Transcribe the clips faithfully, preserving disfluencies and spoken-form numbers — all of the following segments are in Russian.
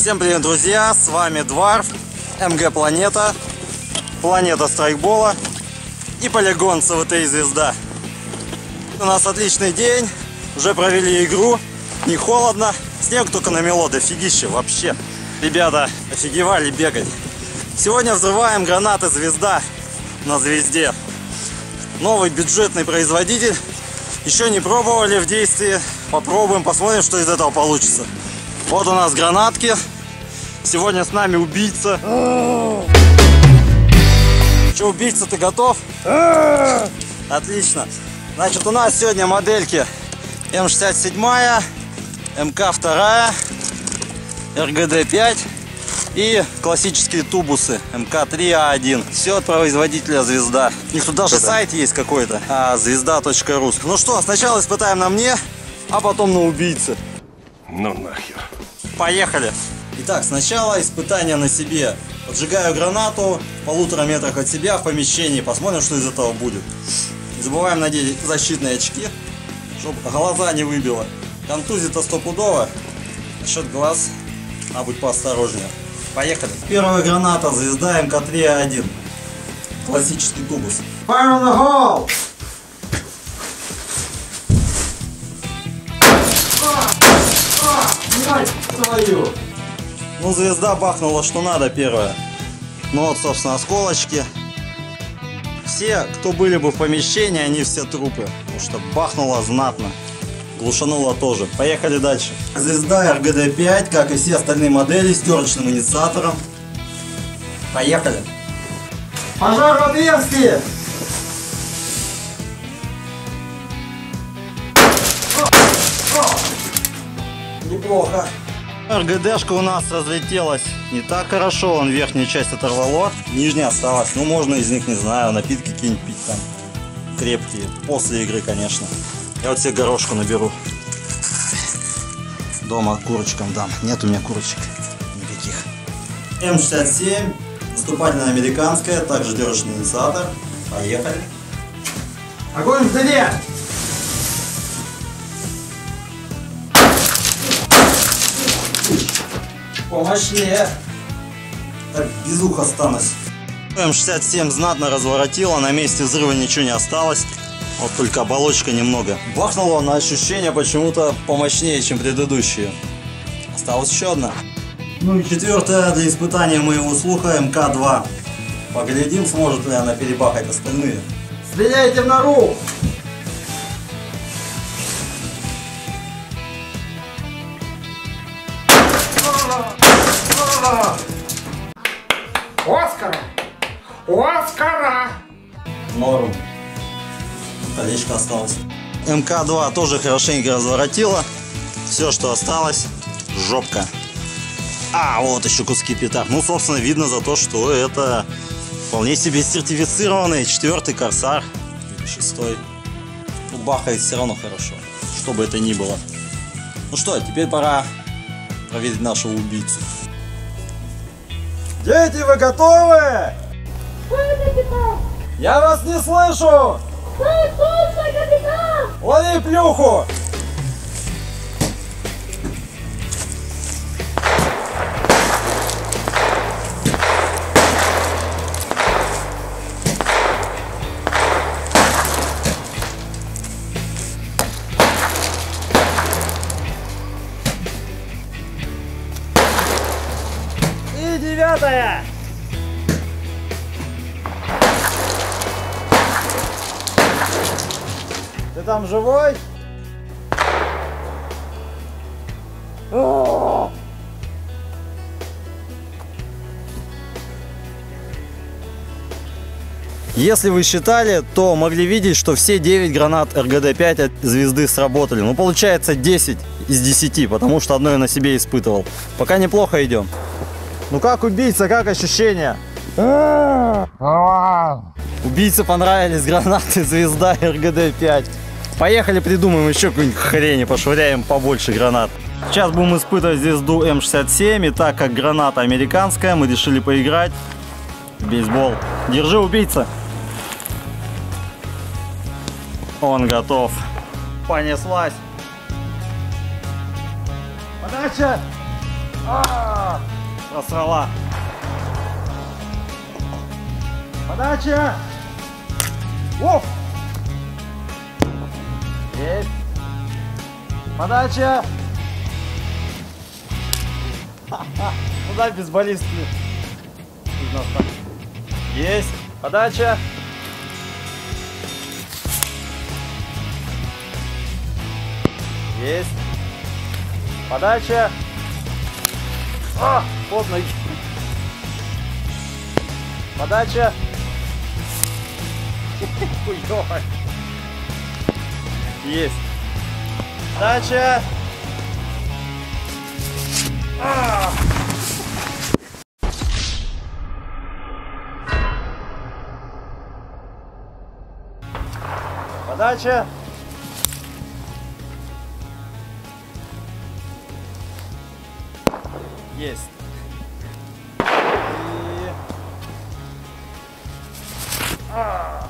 Всем привет, друзья! С вами Дварф, МГ Планета, Планета Страйкбола и полигон ЦВТ Звезда. У нас отличный день, уже провели игру, не холодно, снег только намело, дофигище вообще. Ребята офигевали бегать. Сегодня взрываем гранаты Звезда на Звезде. Новый бюджетный производитель, еще не пробовали в действии, попробуем, посмотрим, что из этого получится. Вот у нас гранатки. Сегодня с нами убийца. Че, убийца, ты готов? Отлично. Значит, у нас сегодня модельки М шестьдесят семь, МК два, РГД пять и классические тубусы МК три А один. Все от производителя Звезда. У них тут даже Это? сайт есть какой-то, а, звезда точка ру. Ну что, сначала испытаем на мне, а потом на убийце. Ну нахер. Поехали. Итак, сначала испытание на себе. Поджигаю гранату в полутора метрах от себя в помещении. Посмотрим, что из этого будет. Не забываем надеть защитные очки, чтобы глаза не выбило. Контузит-то стопудово. Насчет глаз надо быть поосторожнее. Поехали. Первая граната Звезда МК три А один. Классический тубус. Fire on the hole! Твою. Ну, Звезда бахнула что надо первая. Ну вот, собственно, осколочки. Все, кто были бы в помещении, они все трупы. Потому что бахнуло знатно. Глушануло тоже. Поехали дальше. Звезда РГД пять, как и все остальные модели, с терочным инициатором. Поехали. Пожар в отверстие! Неплохо. РГДшка у нас разлетелась не так хорошо, он верхнюю часть оторвало, нижняя осталась. Ну, можно из них, не знаю, напитки какие-нибудь пить там, крепкие, после игры, конечно. Я вот себе горошку наберу. Дома курочкам дам. Нет у меня курочек никаких. М шестьдесят семь, наступательная американская, также держащий инициатор. Поехали. Огонь в дыре! Помощнее. Так, без уха останусь. М шестьдесят семь знатно разворотила, на месте взрыва ничего не осталось. Вот только оболочка немного. Бахнуло на ощущение почему-то помощнее, чем предыдущие. Осталась еще одна. Ну и четвертая для испытания моего слуха МК два. Поглядим, сможет ли она перебахать остальные. Стреляйте в нору! Оскара! Оскара! Норм. Колечко осталось. МК два тоже хорошенько разворотила. Все, что осталось, жопка. А, вот еще куски петард. Ну, собственно, видно за то, что это вполне себе сертифицированный четвертый Корсар. Или шестой. Ну, бахает все равно хорошо, что бы это ни было. Ну что, теперь пора проверить нашего убийцу. Дети, вы готовы? Что это, капитан? Я вас не слышу! Так точно, капитан! Лови плюху! И девятая! Ты там живой? О! Если вы считали, то могли видеть, что все девять гранат РГД пять от Звезды сработали. Ну, получается десять из десяти, потому что одно я на себе испытывал. Пока неплохо идем. Ну как убийца, как ощущения? Убийце понравились гранаты Звезда РГД пять. Поехали, придумаем еще какую-нибудь хрень и пошвыряем побольше гранат. Сейчас будем испытывать Звезду М шестьдесят семь. И так как граната американская, мы решили поиграть в бейсбол. Держи, убийца. Он готов. Понеслась. Подача. А, просрала. Подача. Оф. Есть. Подача. Куда без баллистки? Есть. Подача. Есть. Подача. А, под ноги. Подача. Есть. Подача. А. Подача. Есть. И... А.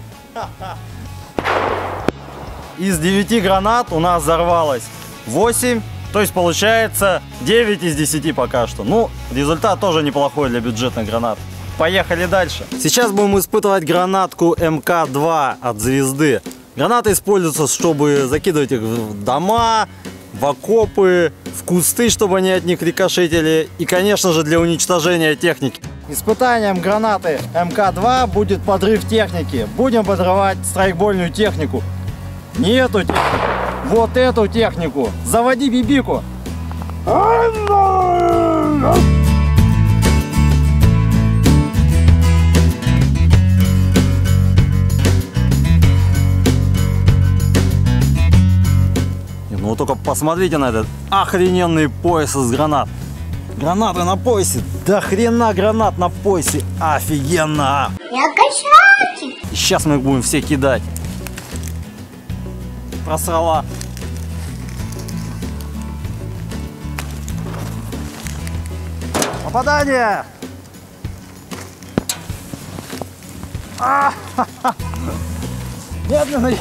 Из девяти гранат у нас взорвалось восемь, то есть получается девять из десяти пока что. Ну, результат тоже неплохой для бюджетных гранат. Поехали дальше. Сейчас будем испытывать гранатку эм ка два от Звезды. Гранаты используются, чтобы закидывать их в дома, в окопы, в кусты, чтобы они от них рикошетили, и, конечно же, для уничтожения техники. Испытанием гранаты эм ка два будет подрыв техники. Будем подрывать страйкбольную технику. Не эту технику, вот эту технику. Заводи бибику. Ну вот только посмотрите на этот охрененный пояс из гранат. Гранаты на поясе. Да хрена гранат на поясе. Офигенно. Я качаю. Сейчас мы их будем все кидать. Просрала. Попадание. А -ха -ха. Медленно.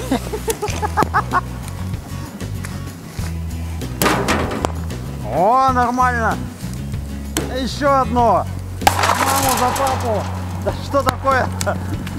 О, нормально. Еще одно. За маму, за папу. Да что такое-то?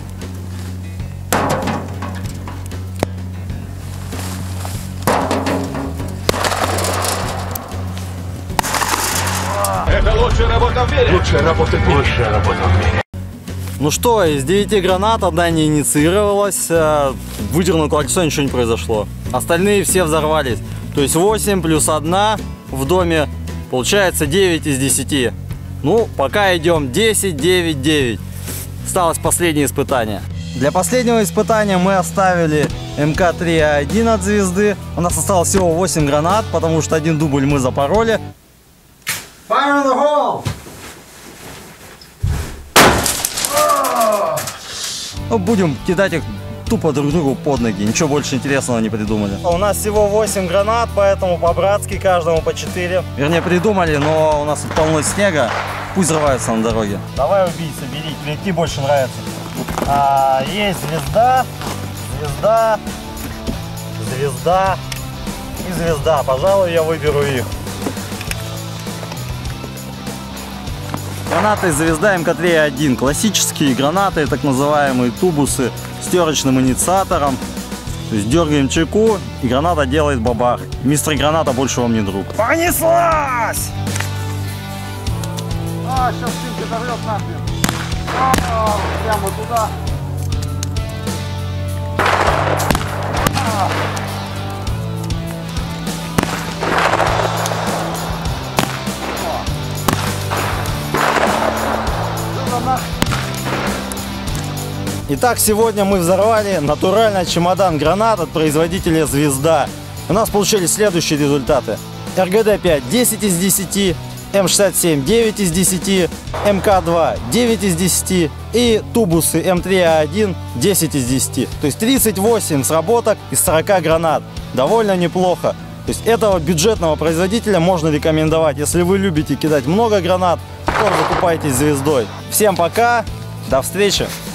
Это лучшая работа в мире. Лучшая работа в мире. Лучшая работа в мире. Ну что, из девяти гранат одна не инициировалась. Выдернул колесо, ничего не произошло. Остальные все взорвались. То есть восемь плюс одна в доме получается девять из десяти. Ну, пока идем десять, девять, девять. Осталось последнее испытание. Для последнего испытания мы оставили эм ка три а один от Звезды. У нас осталось всего восемь гранат, потому что один дубль мы запороли. Fire in the hole! Ну, будем кидать их тупо друг другу под ноги. Ничего больше интересного не придумали. У нас всего восемь гранат, поэтому по-братски каждому по четыре. Вернее, придумали, но у нас тут полно снега. Пусть взрываются на дороге. Давай, убийца, бери. Тебе больше нравится. А, есть звезда, звезда, звезда и звезда. Пожалуй, я выберу их. Гранаты Звезда эм ка три а один. Классические гранаты, так называемые тубусы с терочным инициатором. То есть дергаем чеку, и граната делает бабах. Мистер Граната больше вам не друг. Понеслась! А, сейчас шинка дорвет нахрен. А, прямо туда. А. Итак, сегодня мы взорвали натуральный чемодан гранат от производителя Звезда. У нас получились следующие результаты. эр гэ дэ пять десять из десяти, эм шестьдесят семь девять из десяти, эм ка два девять из десяти и тубусы эм три а один десять из десяти. То есть тридцать восемь сработок из сорока гранат. Довольно неплохо. То есть этого бюджетного производителя можно рекомендовать. Если вы любите кидать много гранат, то закупайтесь Звездой. Всем пока, до встречи!